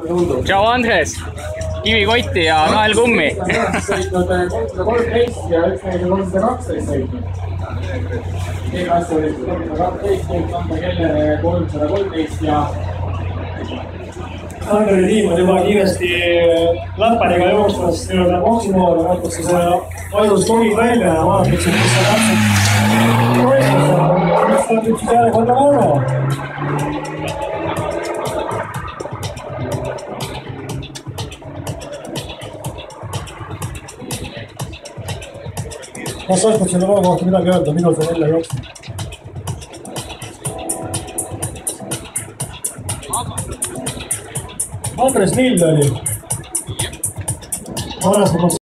Tšau, Andres! Kivikotti ja naelkummi! sõitnud 313 ja üks neil 312 sõitnud. Keegi asja oli 312, keegi on ta kelle 313 ja... Andrei tiim on juba kiiresti läppaniga joostas nii-öelda boksi poole, võetakse see ajus togid välja ja vaadatakse, mis see täpselt toimus. Mis ta nüüd siis järjekorda Volvo. Kas sa oskad selle loo kohta midagi öelda, millal see välja jooksnud? Andres Lill oli.